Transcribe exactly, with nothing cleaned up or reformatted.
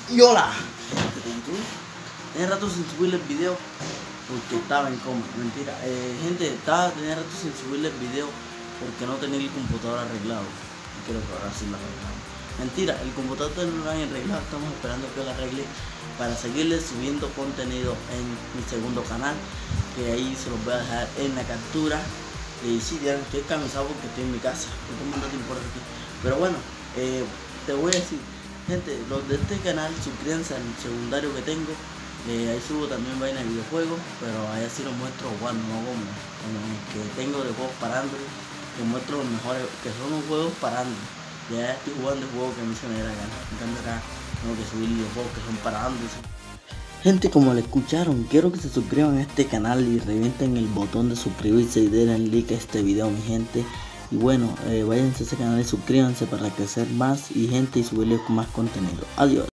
Y hola, gente de YouTube. Tenía rato sin subirles video porque estaba en coma. Mentira, eh, gente, estaba tenía rato sin subirles video porque no tenía el computador arreglado. Y creo que ahora sí lo arreglamos. Mentira, el computador no lo han arreglado. Estamos esperando que lo arregle para seguirles subiendo contenido en mi segundo canal, que ahí se los voy a dejar en la captura. Y sí, ya estoy cansado porque estoy en mi casa. No tengo mucho tiempo por aquí. Pero bueno, eh, te voy a decir, gente, los de este canal, suscríbanse al secundario que tengo. Eh, ahí subo también vainas de videojuegos, pero ahí sí los muestro jugando, no como, como el que tengo de juegos para Android, que muestro los mejores, que son los juegos para Android. Ya estoy jugando el juego que a mí se me da la gana. En cambio acá tengo que subir los juegos que son para Android. Gente, como le escucharon, quiero que se suscriban a este canal y revienten el botón de suscribirse y denle like a este video, mi gente. Y bueno, eh, váyanse a ese canal y suscríbanse para crecer más y gente y subirles más contenido. Adiós.